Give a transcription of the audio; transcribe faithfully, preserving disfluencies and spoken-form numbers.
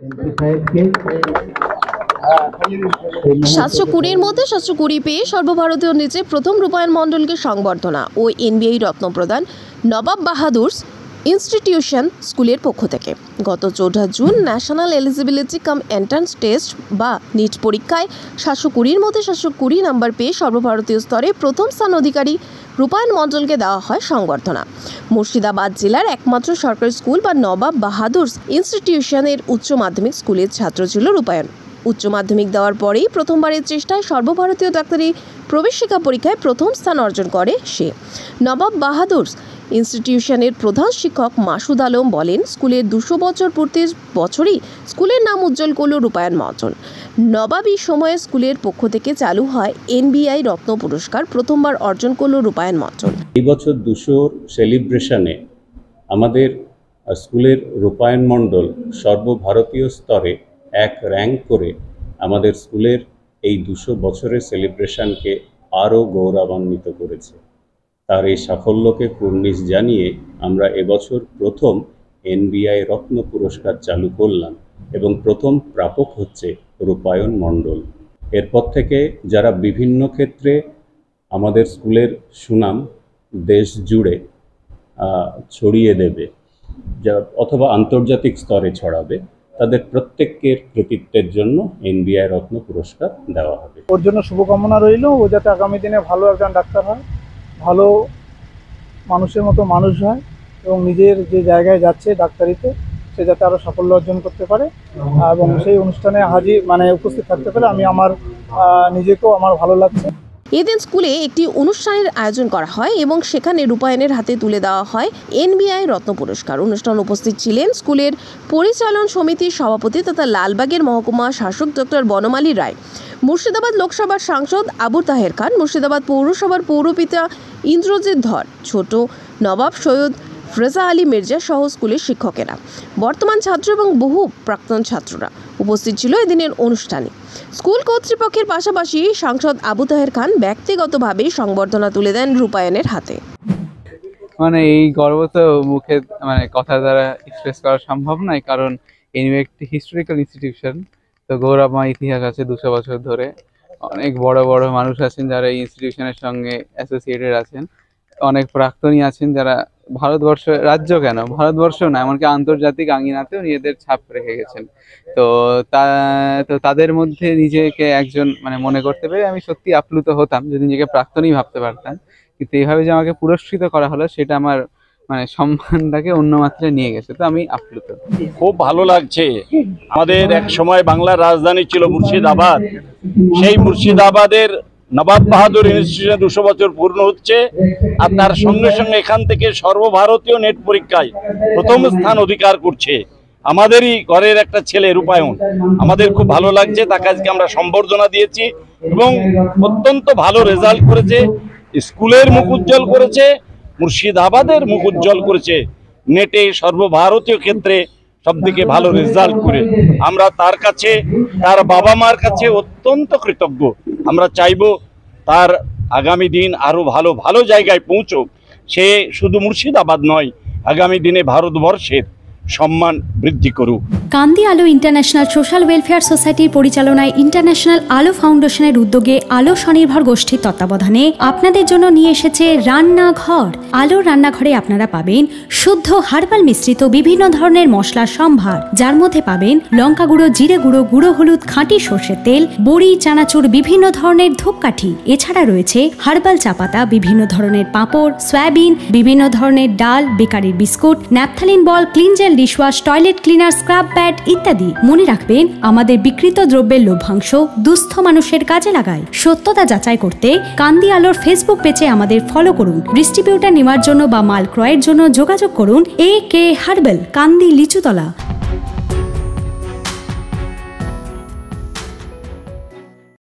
সাতশো কুড়ির মধ্যে সাতশো কুড়ি পেয়ে সর্বভারতীয় নিচে প্রথম রূপায়ণ মণ্ডলকে সংবর্ধনা ও এনবিআই রত্ন প্রদান নবাব বাহাদুর ইনস্টিটিউশন স্কুলের পক্ষ থেকে। গত চৌঠা June national eligibility cum entrance test বা নিট পরীক্ষায় সাতশো কুড়ির মধ্যে সাতশো কুড়ি নাম্বার পেয়ে সর্বভারতীয় স্তরে প্রথম স্থান অধিকারী রূপায়ণ মণ্ডলকে দেওয়া হয় সংবর্ধনা। মুর্শিদাবাদ জেলার একমাত্র সরকারি স্কুল বা নবাব বাহাদুর ইনস্টিটিউশনের উচ্চ মাধ্যমিক স্কুলের ছাত্র ছিল রূপায়ণ। উচ্চ মাধ্যমিক দেওয়ার পরেই প্রথমবারের চেষ্টায় সর্বভারতীয় ডাক্তারি প্রবেশিকা পরীক্ষায় প্রথম স্থান অর্জন করে সে। নবাব বাহাদুর ইনস্টিটিউশনের প্রধান শিক্ষক মাসুদ আলম বলেন, স্কুলের দুশো বছর পূর্তির বছরই স্কুলের নাম উজ্জ্বল করল রূপায়ণ মণ্ডল। নবাবী সময়ে স্কুলের পক্ষ থেকে চালু হয় এনবিআই রত্ন পুরস্কার, প্রথমবার অর্জন করল রূপায়ণ মণ্ডল। এই বছর দুশোর সেলিব্রেশনে আমাদের স্কুলের রূপায়ণ মণ্ডল সর্বভারতীয় স্তরে এক র্যাঙ্ক করে আমাদের স্কুলের এই দুশো বছরের সেলিব্রেশনকে আরও গৌরবান্বিত করেছে। তার এই সাফল্যকে কুর্নিশ জানিয়ে আমরা এবছর প্রথম এনবিআই রত্ন পুরস্কার চালু করলাম এবং প্রথম প্রাপক হচ্ছে রূপায়ণ মণ্ডল। এরপর থেকে যারা বিভিন্ন ক্ষেত্রে আমাদের স্কুলের সুনাম দেশ জুড়ে ছড়িয়ে দেবে যা অথবা আন্তর্জাতিক স্তরে ছড়াবে, তাদের প্রত্যেকের কৃতিত্বের জন্য এনবিআই রত্ন পুরস্কার দেওয়া হবে। ওর জন্য শুভকামনা রইল, ও যাতে আগামী দিনে ভালো একজন ডাক্তার হয়, ভালো মানুষের মতো মানুষ হয় এবং নিজের যে জায়গায় যাচ্ছে ডাক্তারিতে সে যাতে আরও সাফল্য অর্জন করতে পারে এবং সেই অনুষ্ঠানে হাজির মানে উপস্থিত থাকতে পারে আমি আমার নিজেকেও আমার ভালো লাগছে। এদিন স্কুলে একটি অনুষ্ঠানের আয়োজন করা হয় এবং সেখানে রূপায়ণের হাতে তুলে দেওয়া হয় এনবিআই রত্ন পুরস্কার। অনুষ্ঠানে উপস্থিত ছিলেন স্কুলের পরিচালন সমিতির সভাপতি তথা লালবাগের মহকুমা শাসক ডক্টর বনমালী রায়, মুর্শিদাবাদ লোকসভার সাংসদ আবু তাহের খান, মুর্শিদাবাদ পৌরসভার পৌরপিতা ইন্দ্রজিৎ ধর, ছোট নবাব সৈয়দ ফ্রেজা আলী মির্জা সহ স্কুলের শিক্ষকেরা, বর্তমান ছাত্র এবং বহু প্রাক্তন ছাত্ররা উপস্থিত ছিল এদিনের অনুষ্ঠানে। স্কুল কর্তৃপক্ষের পাশাপাশি সাংসদ আবু তাহের খান ব্যক্তিগতভাবে সংবর্ধনা তুলে দেন রূপায়ণের হাতে। মানে এই গর্ব তো মুখে মানে কথা দ্বারা এক্সপ্রেস করা সম্ভব নয়, কারণ এনিওয়ে একটি হিস্টোরিক্যাল ইনস্টিটিউশন, তো গৌরবময় ইতিহাস আছে দুশো বছর ধরে। অনেক বড় বড় মানুষ আছেন যারা এই ইনস্টিটিউশনের সঙ্গে অ্যাসোসিয়েটেড আছেন, অনেক প্রাক্তনী আছেন যারা ভারতবর্ষ রাজ্য কেন ভারতবর্ষ না এমনকি আন্তর্জাতিক আঙ্গিনাতেও নিজেদের ছাপ রেখে গেছেন। তো তা তো তাদের মধ্যে নিজেকে একজন মানে মনে করতে পেরে আমি সত্যি আপ্লুত হতাম যদি নিজেকে প্রাক্তনী ভাবতে পারতাম, কিন্তু এইভাবে যে আমাকে পুরস্কৃত করা হলো সেটা আমার মানে সম্মানটাকে অন্য মাত্রায় নিয়ে গেছে, তো আমি আপ্লুত। খুব ভালো লাগছে। আমাদের এক সময় বাংলার রাজধানী ছিল মুর্শিদাবাদ, সেই মুর্শিদাবাদের নবাব বাহাদুর ইনস্টিটিউশন দুশো বছর পূর্ণ হচ্ছে আর তার সঙ্গে সঙ্গে এখান থেকে সর্বভারতীয় নেট পরীক্ষায় প্রথম স্থান অধিকার করছে আমাদেরই ঘরের একটা ছেলে রূপায়ণ। আমাদের খুব ভালো লাগছে, তাকে আজকে আমরা সম্বর্ধনা দিয়েছি এবং অত্যন্ত ভালো রেজাল্ট করেছে, স্কুলের মুখ উজ্জ্বল করেছে, মুর্শিদাবাদের মুখ উজ্জ্বল করেছে, নেটে সর্বভারতীয় ক্ষেত্রে সবদিকে ভালো রেজাল্ট করে আমরা তার কাছে তার বাবা মার কাছে অত্যন্ত কৃতজ্ঞ। আমরা চাইব তার আগামী দিন আরো ভালো ভালো জায়গায় পৌঁছুক, সে শুধু মুর্শিদাবাদ নয় আগামী দিনে ভারতবর্ষের সম্মান বৃদ্ধি করুক। কান্দি আলো ইন্টারন্যাশনাল সোশ্যাল ওয়েলফেয়ার সোসাইটির পরিচালনায় ইন্টারন্যাশনাল আলো ফাউন্ডেশনের উদ্যোগে আলো স্বনির্ভর গোষ্ঠীর তত্ত্বাবধানে আপনাদের জন্য নিয়ে এসেছে রান্নাঘর। আলো রান্নাঘরে আপনারা পাবেন শুদ্ধ হার্বাল মিশ্রিত বিভিন্ন ধরনের মশলার সম্ভার, যার মধ্যে পাবেন লঙ্কা গুঁড়ো, জিরে গুঁড়ো, গুঁড়ো হলুদ, খাঁটি সর্ষের তেল, বড়ি, চানাচুর, বিভিন্ন ধরনের ধূপকাঠি। এছাড়া রয়েছে হার্বাল চা পাতা, বিভিন্ন ধরনের পাঁপড়, সয়াবিন, বিভিন্ন ধরনের ডাল, বেকারির biscuit, naphthalene ball, clean gel, dishwash, toilet cleaner, scrub pad ইত্যাদি। মনে রাখবেন, আমাদের বিকৃত দ্রব্যের লভ্যাংশ দুস্থ মানুষের কাজে লাগায়। সত্যতা যাচাই করতে কান্দি আলোর ফেসবুক পেজে আমাদের ফলো করুন। ডিস্ট্রিবিউটার নেওয়ার জন্য বা মাল ক্রয়ের জন্য যোগাযোগ করুন এ কে হার্বাল, কান্দি লিচুতলা।